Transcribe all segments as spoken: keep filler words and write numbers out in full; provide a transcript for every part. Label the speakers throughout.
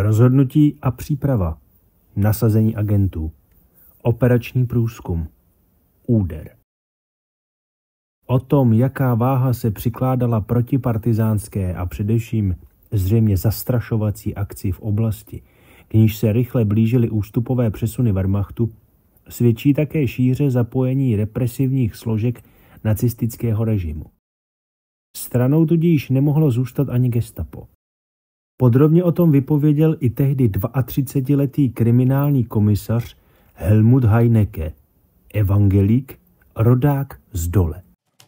Speaker 1: Rozhodnutí a příprava. Nasazení agentů. Operační průzkum. Úder. O tom, jaká váha se přikládala protipartizánské a především zřejmě zastrašovací akci v oblasti, k níž se rychle blížily ústupové přesuny Wehrmachtu, svědčí také šíře zapojení represivních složek nacistického režimu. Stranou tudíž nemohlo zůstat ani gestapo. Podrobně o tom vypověděl i tehdy třicetiletý kriminální komisař Helmut Heinecke, evangelík, rodák z Dole.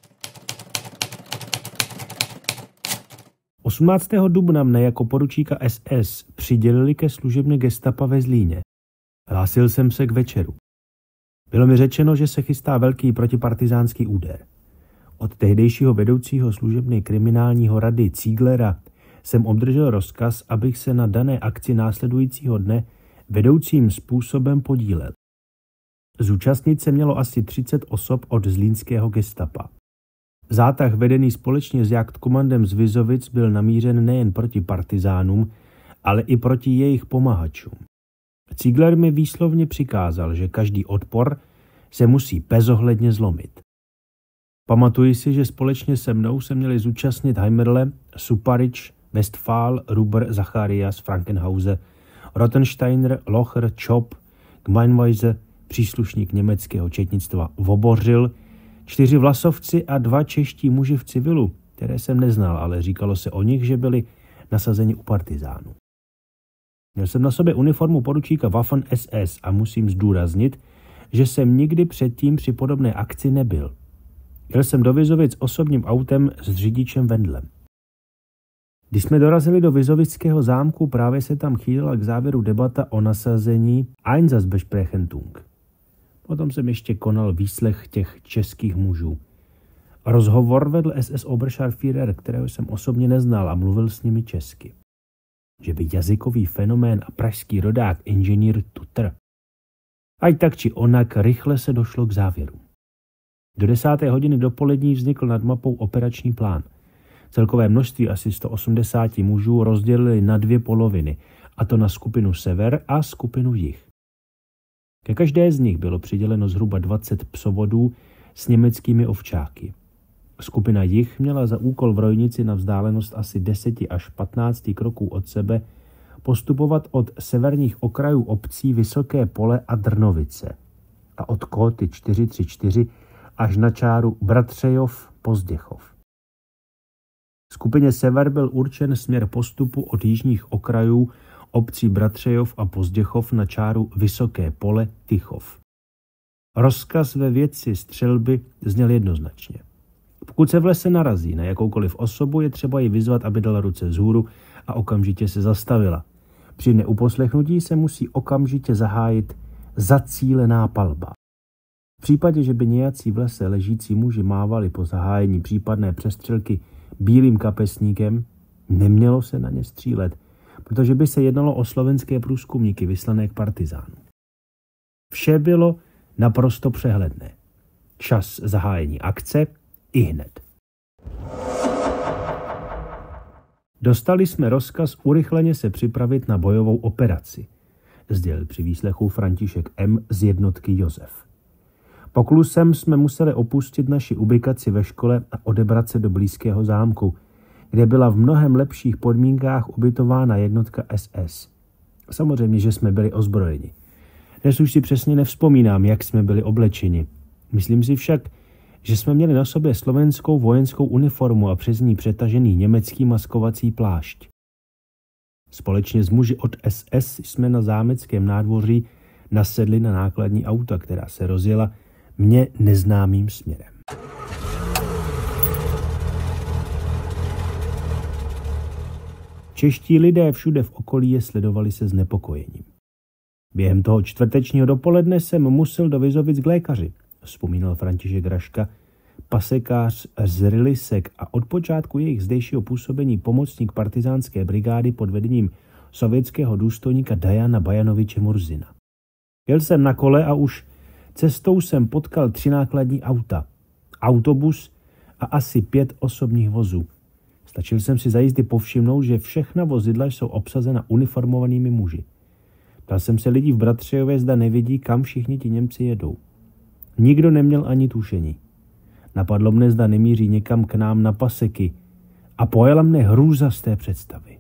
Speaker 1: osmnáctého dubna mne jako poručíka S S přidělili ke služebně gestapa ve Zlíně. Hlásil jsem se k večeru. Bylo mi řečeno, že se chystá velký protipartizánský úder. Od tehdejšího vedoucího služebny kriminálního rady Zieglera jsem obdržel rozkaz, abych se na dané akci následujícího dne vedoucím způsobem podílel. Zúčastnit se mělo asi třicet osob od zlínského gestapa. Zátah vedený společně s Jagdkommandem z Vizovic byl namířen nejen proti partizánům, ale i proti jejich pomahačům. Ziegler mi výslovně přikázal, že každý odpor se musí bezohledně zlomit. Pamatuji si, že společně se mnou se měli zúčastnit Heimerle, Suparič, Westphal, Ruber, Zacharias, Frankenhauser, Rottensteiner, Locher, Chop, Gmeinweise, příslušník německého četnictva Vobořil, čtyři vlasovci a dva čeští muži v civilu, které jsem neznal, ale říkalo se o nich, že byli nasazeni u partizánů. Měl jsem na sobě uniformu poručíka Waffen S S a musím zdůraznit, že jsem nikdy předtím při podobné akci nebyl. Jel jsem do Vizovic osobním autem s řidičem Wendlem. Když jsme dorazili do Vizovického zámku, právě se tam chýlila k závěru debata o nasazení Einsatzbesprechung. Potom jsem ještě konal výslech těch českých mužů. Rozhovor vedl S S Oberscharführer, kterého jsem osobně neznal a mluvil s nimi česky. Že by jazykový fenomén a pražský rodák inženýr Tutr. Ať tak či onak rychle se došlo k závěru. Do desáté hodiny dopolední vznikl nad mapou operační plán. Celkové množství asi sto osmdesát mužů rozdělili na dvě poloviny, a to na skupinu sever a skupinu jih. Ke každé z nich bylo přiděleno zhruba dvacet psovodů s německými ovčáky. Skupina jih měla za úkol v rojnici na vzdálenost asi deset až patnáct kroků od sebe postupovat od severních okrajů obcí Vysoké Pole a Drnovice a od Kóty čtyři tři čtyři až na čáru Bratřejov Pozděchov. Skupině sever byl určen směr postupu od jižních okrajů obcí Bratřejov a Pozděchov na čáru Vysoké Pole Tychov. Rozkaz ve věci střelby zněl jednoznačně. Pokud se v lese narazí na jakoukoliv osobu, je třeba ji vyzvat, aby dala ruce vzhůru a okamžitě se zastavila. Při neuposlechnutí se musí okamžitě zahájit zacílená palba. V případě, že by nějací v lese ležící muži mávali po zahájení případné přestřelky bílým kapesníkem, nemělo se na ně střílet, protože by se jednalo o slovenské průzkumníky vyslané k partizánům. Vše bylo naprosto přehledné. Čas zahájení akce i hned. Dostali jsme rozkaz urychleně se připravit na bojovou operaci, sdělil při výslechu František M. z jednotky Josef. Poklusem jsme museli opustit naši ubikaci ve škole a odebrat se do blízkého zámku, kde byla v mnohem lepších podmínkách ubytována jednotka S S. Samozřejmě, že jsme byli ozbrojeni. Dnes už si přesně nevzpomínám, jak jsme byli oblečeni. Myslím si však, že jsme měli na sobě slovenskou vojenskou uniformu a přes ní přetažený německý maskovací plášť. Společně s muži od S S jsme na zámeckém nádvoří nasedli na nákladní auta, která se rozjela mně neznámým směrem. Čeští lidé všude v okolí je sledovali se znepokojením. Během toho čtvrtečního dopoledne jsem musel do Vizovic k lékaři, vzpomínal František Raška, pasekář z Rilisek a od počátku jejich zdejšího působení pomocník partizánské brigády pod vedením sovětského důstojníka Dajana Bajanoviče Murzina. Jel jsem na kole a už cestou jsem potkal tři nákladní auta, autobus a asi pět osobních vozů. Stačil jsem si za jízdy povšimnout, že všechna vozidla jsou obsazena uniformovanými muži. Ptal jsem se lidí v Bratřijově, zda nevidí, kam všichni ti Němci jedou. Nikdo neměl ani tušení. Napadlo mne, zda nemíří někam k nám na paseky a pojala mne hrůza z té představy.